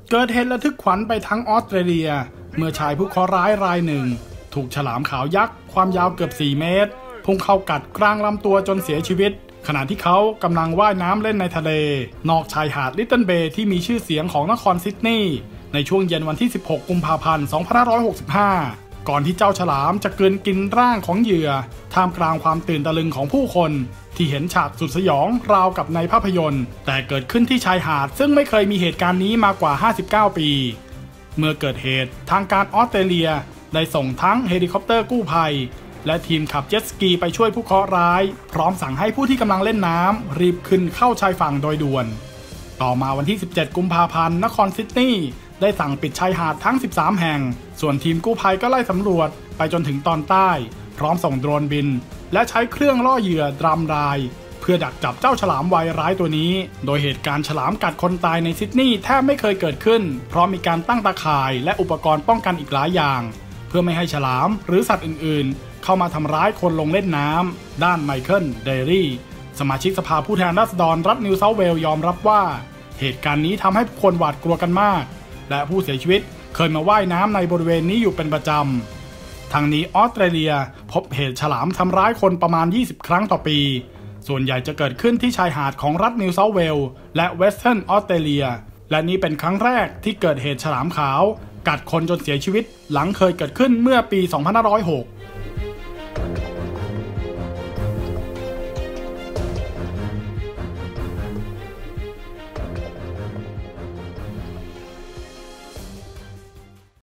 เกิดเหตุระทึกขวัญไปทั้งออสเตรเลียเมื่อชายผู้เคราะห์ร้ายรายหนึ่งถูกฉลามขาวยักษ์ความยาวเกือบ4 เมตรพุ่งเข้ากัดกลางลำตัวจนเสียชีวิตขณะที่เขากำลังว่ายน้ำเล่นในทะเลนอกชายหาดลิตเติ้ลเบย์ที่มีชื่อเสียงของนครซิดนีย์ในช่วงเย็นวันที่16 กุมภาพันธ์ 2565ก่อนที่เจ้าฉลามจะกลืนกินร่างของเหยื่อท่ามกลางความตื่นตะลึงของผู้คนที่เห็นฉากสุดสยองราวกับในภาพยนตร์แต่เกิดขึ้นที่ชายหาดซึ่งไม่เคยมีเหตุการณ์นี้มากว่า59 ปีเมื่อเกิดเหตุทางการออสเตรเลียได้ส่งทั้งเฮลิคอปเตอร์กู้ภัยและทีมขับเจ็ตสกีไปช่วยผู้เคราะห์ร้ายพร้อมสั่งให้ผู้ที่กำลังเล่นน้ำรีบขึ้นเข้าชายฝั่งโดยด่วนต่อมาวันที่17 กุมภาพันธ์นครซิดนีย์ได้สั่งปิดชายหาดทั้ง13 แห่งส่วนทีมกู้ภัยก็ไล่สำรวจไปจนถึงตอนใต้พร้อมส่งโดรนบินและใช้เครื่องล่อเหยื่อดรัมรายเพื่อดักจับเจ้าฉลามวัยร้ายตัวนี้โดยเหตุการณ์ฉลามกัดคนตายในซิดนีย์แทบไม่เคยเกิดขึ้นเพราะมีการตั้งตาข่ายและอุปกรณ์ป้องกันอีกหลายอย่างเพื่อไม่ให้ฉลามหรือสัตว์อื่นๆเข้ามาทำร้ายคนลงเล่นน้ำด้านไมเคิลเดรี่สมาชิกสภาผู้แทนราษฎรรัฐนิวเซาท์เวลส์ยอมรับว่าเหตุการณ์นี้ทำให้ผู้คนหวาดกลัวกันมากและผู้เสียชีวิตเคยมาว่ายน้ำในบริเวณนี้อยู่เป็นประจำทางนี้ออสเตรเลียพบเหตุฉลามทำร้ายคนประมาณ20 ครั้งต่อปีส่วนใหญ่จะเกิดขึ้นที่ชายหาดของรัฐนิวเซาท์เวลส์และเวสเทิร์นออสเตรเลียและนี้เป็นครั้งแรกที่เกิดเหตุฉลามขาวกัดคนจนเสียชีวิตหลังเคยเกิดขึ้นเมื่อปี 2506